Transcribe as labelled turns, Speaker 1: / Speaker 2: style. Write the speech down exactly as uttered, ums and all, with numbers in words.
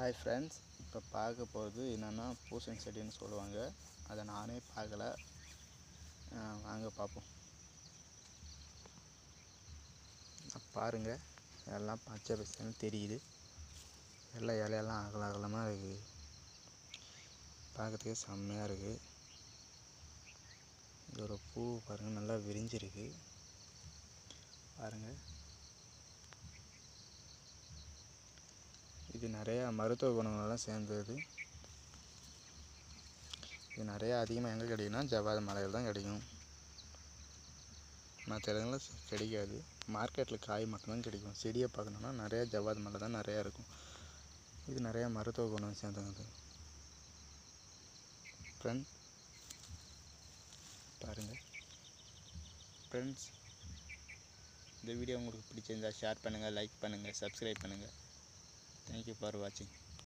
Speaker 1: Hi friends, இப்போ பார்க்க போகிறது என்னென்னா பூசணி செடின்னு சொல்லுவாங்க. அதை நானே பார்க்கல, வாங்க பார்ப்போம். பாருங்கள், எல்லாம் பச்சை பசன்னு தெரியுது. எல்லாம் இலையெல்லாம் அகல அகலமாக இருக்குது. பார்க்குறதுக்கே செம்மையாக இருக்குது. இது ஒரு பூ பாருங்கள், நல்லா விரிஞ்சிருக்கு பாருங்கள். இது நிறையா மருத்துவ குணங்களெல்லாம் சேர்ந்தது. இது நிறையா அதிகமாக எங்கே கிடைக்குன்னா ஜவ்வாது மலையில் தான் கிடைக்கும். மற்ற இடங்களில் கிடைக்காது. மார்க்கெட்டில் காய் மட்டும்தான் கிடைக்கும். செடியை பார்க்கணுன்னா நிறையா ஜவ்வாது மலை தான் நிறையா இருக்கும். இது நிறையா மருத்துவ குணம் சேர்ந்தது. ஃப்ரெண்ட் பாருங்கள். ஃப்ரெண்ட்ஸ், இந்த வீடியோ உங்களுக்கு பிடிச்சிருந்தால் ஷேர் பண்ணுங்கள், லைக் பண்ணுங்கள், சப்ஸ்கிரைப் பண்ணுங்கள். தேங்க்யூ ஃபார் வாட்சிங்.